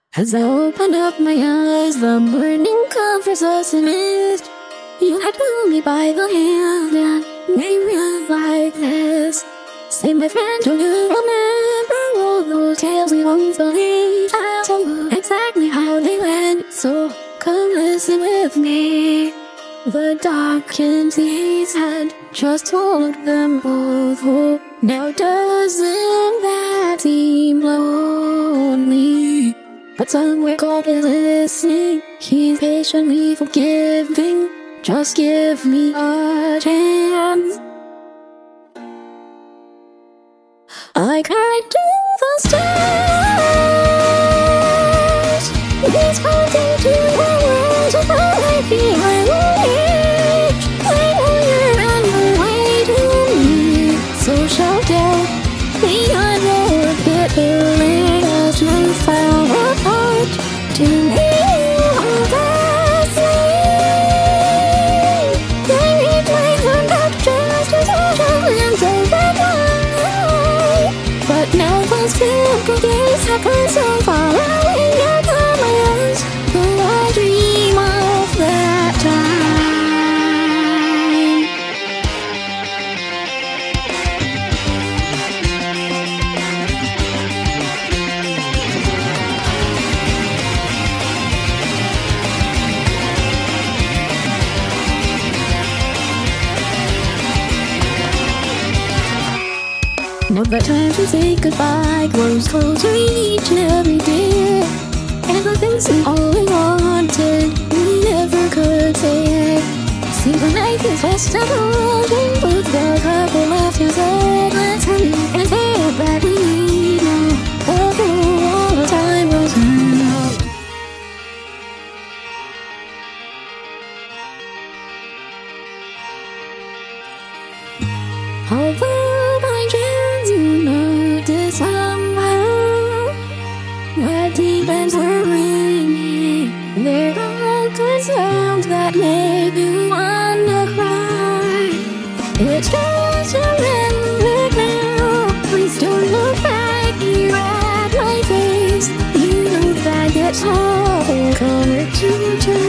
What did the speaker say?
As I opened up my eyes, the morning comforts us in mist. You had pulled me by the hand and made me feel like this. Say, my friend, do you remember all those tales we once believed? I'll tell you exactly how they went, so come listen with me. The darkened seas had just told them both. Oh, now doesn't that seem lonely? But somewhere God is listening. He's patiently forgiving. Just give me a chance. I cried to the stars. He's pointing to the world to find my feet. I will reach. I know you're on your way to me. So shout out beyond your pit, lead us to find a heart to me. Simple days happen so far away, yet my eyes, though I dream of that time. Now the time to say goodbye grows closer each and every day, and the things we always wanted we never could say. See, the night is fast approaching, but the couple left his head. Let's hurry and say that we need now, before all the time goes out. Although by chance you notice somehow my demons were ringing, they're all good sounds that make you wanna cry. It's just a remnant now. Please don't look back here at my face. You know that it's all coming to